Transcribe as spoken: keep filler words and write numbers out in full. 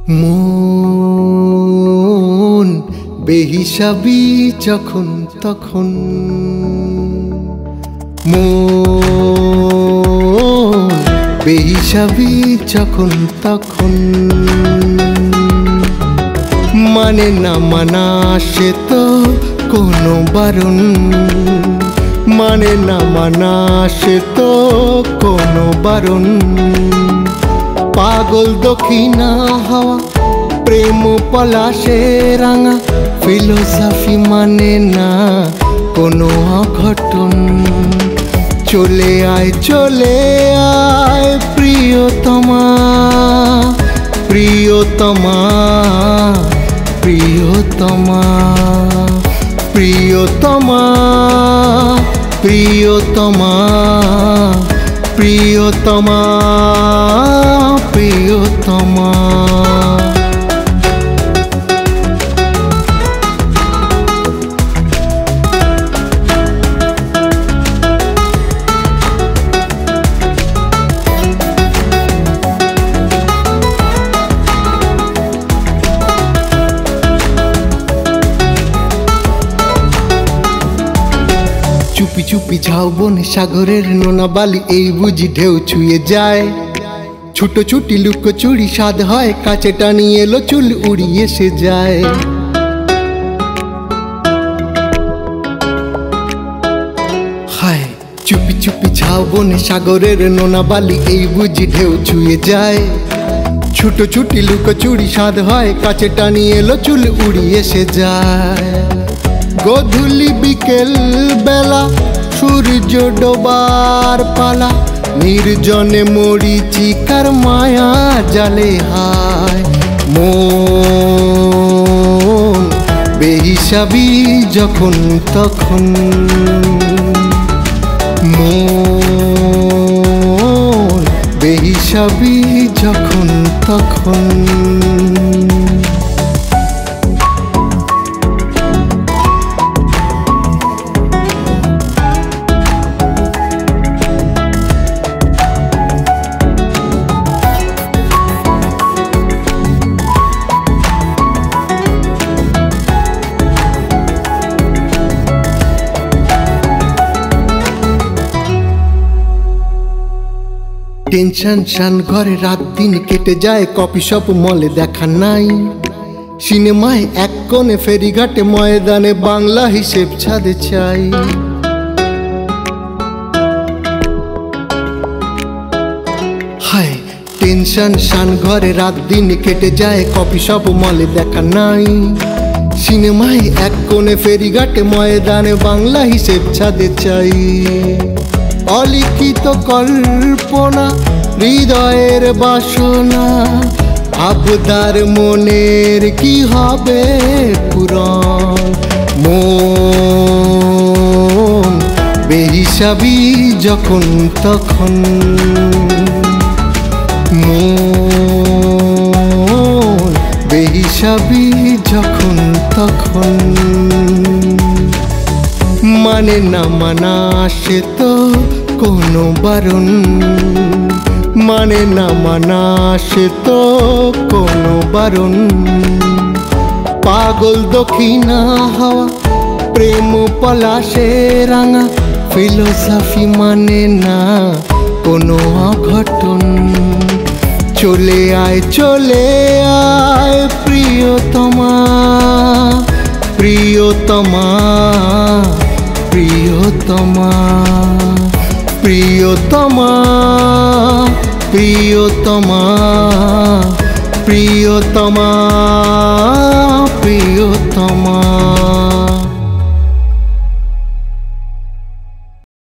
মন বেহিসাবি যখন তখন, মন বেহিসাবি যখন তখন, মানে না মানা সে তো কোনো বারণ, মানে না মানা সে তো কোনো বারণ। পাগল দক্ষিণা হাওয়া প্রেম পলাশে রাঙা, ফিলোসফি মানে না কোনো অঘটন। চলে আয় চলে আয় প্রিয়তমা, প্রিয়তমা, প্রিয়তমা, প্রিয়তমা, প্রিয়তমা, প্রিয়তমা, প্রিয়তমা। চুপি চুপি ঝাউ বনে সাগরের নোনা বালি, এই বুঝি ঢেউ ছুঁয়ে যায়। ছোট ছুটি লুকো চুরি স্বাদ হয়, কাছে টানিয়ে এলো চুল উড়িয়ে সে যায়। হায় চুপি চুপি ঝাউ বনে সাগরের নোনা বালি, এই বুঝি ঢেউ ছুঁয়ে যায়। ছোট ছুটি লুকো চুরি স্বাদ হয়, কাছে টানিয়ে এলো চুল উড়িয়ে সে যায়। গধূলি বিকেল বেলা সূর্য ডোবার পালা, নির্জনে মরিচিকার মায়া জালে হায়। মন বেহিসাবি যখন তখন, মন বেহিসাবি যখন তখন। টেনশন শান ঘরে রাত দিন কেটে যায়, কফি শপ মলে দেখা নাই। সিনেমায় এক কোণে ফেরিঘাটে ময়দানে বাংলা হিসেব ছাদে চাই। হায় টেনশন শান ঘরে রাত দিন কেটে যায়, কফি শপ মলে দেখা নাই। সিনেমায় এক কোণে ফেরিঘাটে ময়দানে বাংলা হিসেব ছাদে চাই। অলিখিত কল্পনা হৃদয়ের বাসনা, আবদার মনের কি হবে পূরণ। মন বেহিসাবি যখন তখন, মন বেহিসাবি যখন তখন, মানে না মানা সে তো কোনো বারণ, মানে না মানা সে তো কোনো বারণ। পাগল দক্ষিণা হাওয়া প্রেম পলাশে রাঙা, ফিলোসফি মানে না কোনো অঘটন। চলে আয় চলে আয় প্রিয়তমা, প্রিয়তমা, প্রিয়তমা, প্রিয়তমা, প্রিয়তমা, প্রিয়তমা, প্রিয়তমা।